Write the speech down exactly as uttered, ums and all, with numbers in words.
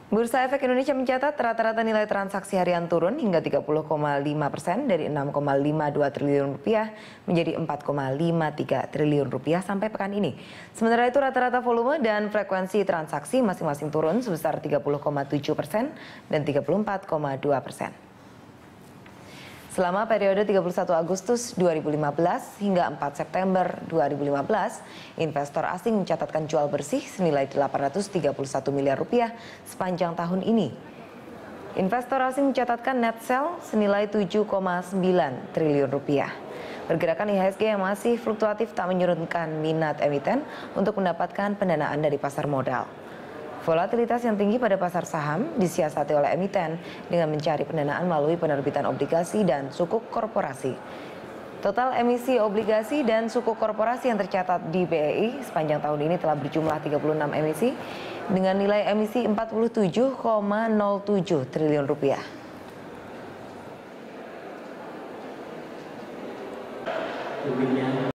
Bursa Efek Indonesia mencatat rata-rata nilai transaksi harian turun hingga tiga puluh koma lima persen dari enam koma lima dua triliun rupiah menjadi empat koma lima tiga triliun rupiah sampai pekan ini. Sementara itu rata-rata volume dan frekuensi transaksi masing-masing turun sebesar tiga puluh koma tujuh persen dan tiga puluh empat koma dua persen. Selama periode tiga puluh satu Agustus dua ribu lima belas hingga empat September dua ribu lima belas, investor asing mencatatkan jual bersih senilai delapan ratus tiga puluh satu miliar rupiah sepanjang tahun ini. Investor asing mencatatkan net sell senilai tujuh koma sembilan triliun rupiah. Pergerakan I H S G yang masih fluktuatif tak menyurutkan minat emiten untuk mendapatkan pendanaan dari pasar modal. Volatilitas yang tinggi pada pasar saham disiasati oleh emiten dengan mencari pendanaan melalui penerbitan obligasi dan sukuk korporasi. Total emisi obligasi dan sukuk korporasi yang tercatat di B E I sepanjang tahun ini telah berjumlah tiga puluh enam emisi dengan nilai emisi empat puluh tujuh koma nol tujuh triliun rupiah.